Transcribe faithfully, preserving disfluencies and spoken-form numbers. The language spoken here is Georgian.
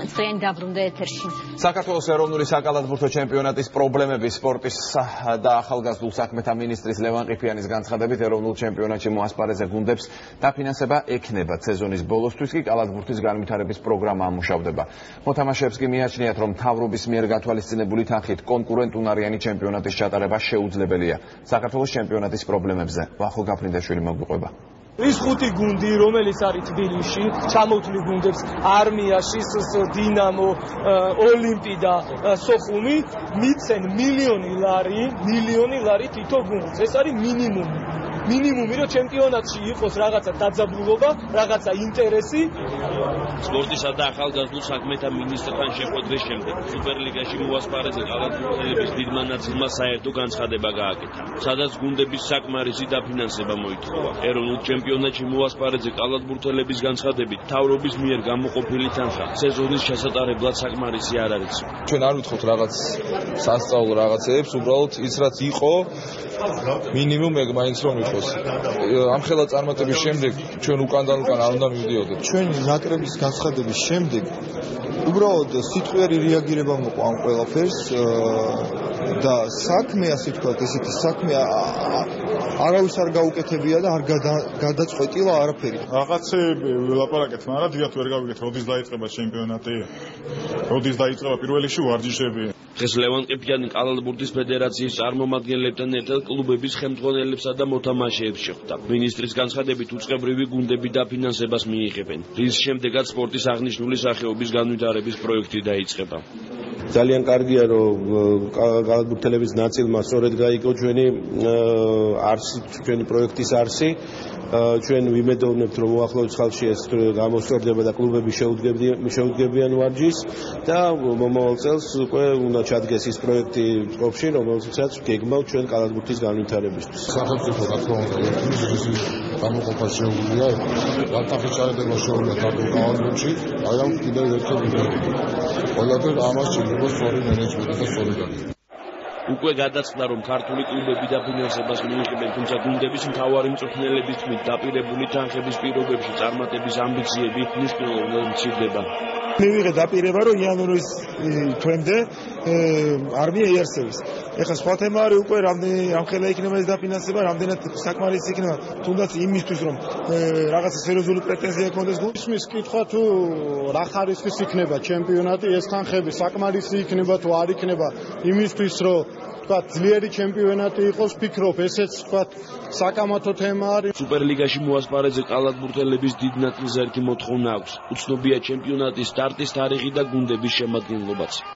დღეან დაბრუნდა ეთერში. საქართველოს ეროვნული საკალათბურთო ჩემპიონატის პრობლემები სპორტისა და ახალგაზრდულ საქმეთა მინისტრის ლევან ყიფიანის განცხადებით ეროვნულ ჩემპიონატში მოასპარეზე გუნდებს დაფინანსება ექნება. სეზონის ბოლოსთვის კი კალათბურთის განვითარების პროგრამა ამუშავდება. მოთამაშეებს კი მიაჩნიათ, რომ მთავრობის მიერ გათვალისწინებული თანხით კონკურენტუნარიანი ჩემპიონატის ჩატარება შეუძლებელია. საქართველოს ჩემპიონატის პრობლემებზე ვახო გაფრინდაშვილი მოგვიყვება. ის ხუთი გუნდი, რომელიც არის თბილისში, ჩამოთვლი გუნდებს არმიაში, დინამო, ოლიმპი და სოხუმი, მიცენ მილიონი ლარი, მილიონი ლარი თითო გუნდს. ეს არის მინიმუმი. მინიმუმი, რომ ჩემპიონატში იყოს რაღაცა დაძაბულობა, რაღაცა ინტერესი. სპორტისა და ახალგაზრდულ საქმეთა მინისტრთან შეხვედრის შემდეგ სუპერლიგაში მოასპარეზე კალათბურთელების დიდმა ნაწილმა საერთო განცხადება გააკეთა, სადაც გუნდების საკმარისი დაფინანსება მოითხოვა. ეროვნულ ჩემპიონატში მოასპარეზე კალათბურთელების განცხადებით მთავრობის მიერ გამოყოფილი თანხა სეზონის ჩასატარებლად საკმარისი არ არის. ჩვენ არ ვითხოვთ რაღაც სასწავლო რაღაცეებს, უბრალოდ ის რაც იყო მინიმუმ ეგ მაინც რომ იყოს. ამხელა წარმატების შემდეგ ჩვენ უკანდან უკან არ უნდა მივდიოდეთ. ჩვენი ნაკრების განცხადების შემდეგ უბრალოდ სიტყვიერი რეაგირება მოყვა ამ ყველაფერს და საქმე, ასე ვთქვათ, ესეთი საქმე არავის არ გაუკეთებია და არ გადაწყვეტილა არაფერი. რაღაცეები ვილაპარაკეთ, მაგრამ დიახ ვერ გავიგეთ, როდის დაიწყება ჩემპიონატი, როდის დაიწყება პირველ რიგში ვარჯიშები. დღეს ლევან ყიფიანი კალათბურთის ფედერაციის წარმომადგენლებთან ერთად კლუბების ხელმძღვანელებსა და მოთამაშეებს შეხვდა. მინისტრის განცხადებით უწყებრივი გუნდები დაფინანსებას მიიღებენ, რის შემდეგაც სპორტის აღნიშნული სახეობის განვითარების პროექტი დაიწყება. ძალიან კარგია, რომ კალათბურთელების ნაწილმა სწორედ გაიგო ჩვენი არსი, ჩვენი პროექტის არსი. ჩვენ ვიმედოვნებთ, რომ უახლოეს ხალხში ეს გამოსწორდება და კლუბები შეუდგებიან ვარჯიშს და მომავალ წელს უკვე უნდა ჩადგეს ის პროექტი წყობაში, რომელსაც გეგმავთ ჩვენ კალათბურთის განვითარებისთვის. სახელმწიფო გათვალისწინებაში გამოყოფა შეუძლია, განთახის ჩარედება შეუძლია ქართულ კალათბურთში, აი ამ კიდევ ერთხელ ვიმედოვნებთ. ყველაფერ ამას შეიძლება სწორი მენეჯმენტი და სწორი განვითარება. უკვე გადაწყდა, რომ ქართული კლუბები დაფინანსებას მიიღებენ, თუმცა გუნდების მთავარი მწვრთნელების თქმით დაპირებული თანხების პირობებში წარმატების ამბიციები მნიშვნელოვნად მცირდება. მივიღე დაპირება, რომ იანვრის თვემდე არმია იარსების. ეხლა სხვა თემა არის უკვე რამდენი ამხელა იქნება ეს დაფინანსება, რამდენად საკმარისი იქნება, თუნდაც იმისთვის, რომ რაღაცა სერიოზული პრეტენზია ქონდეს გუნდს. ისმის კითხვა თუ რა ხარისხის იქნება ჩემპიონატი, ეს თანხები საკმარისი იქნება თუ არ იქნება იმისთვის, რომ თქვა ძლიერი ჩემპიონატი იყოს, ფიქრობ, ესეც თქვა საკამათო თემა არის. სუპერლიგაში მოასპარეზე კალათბურთელების დიდ ნაწილს ერთი მოთხოვნა აქვს. უცნობია ჩემპიონატის სტარტის თარიღი და გუნდების შემადგენლობაც.